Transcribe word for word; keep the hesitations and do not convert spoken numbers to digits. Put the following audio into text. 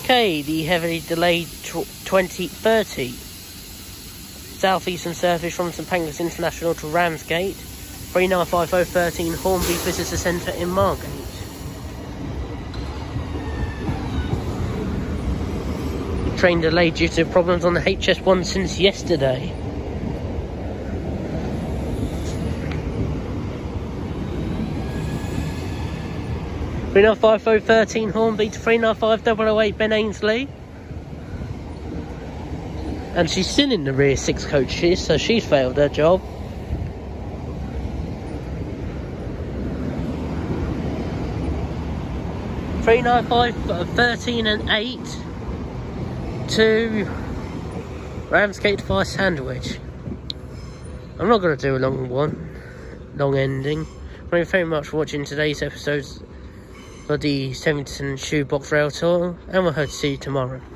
Okay, the heavily delayed twenty thirty Southeastern service from St Pancras International to Ramsgate, three nine five oh thirteen Hornby Visitor Centre in Margate. Train delayed due to problems on the H S one since yesterday. three nine five oh thirteen Hornby to three nine five oh oh eight Ben Ainsley. And she's still in the rear six coaches, so she's failed her job. three nine five thirteen and eight to Ramsgate via Sandwich. I'm not going to do a long one, long ending. Thank you very much for watching today's episode of the Sevington Shoebox Rail Tour, and we'll hope to see you tomorrow.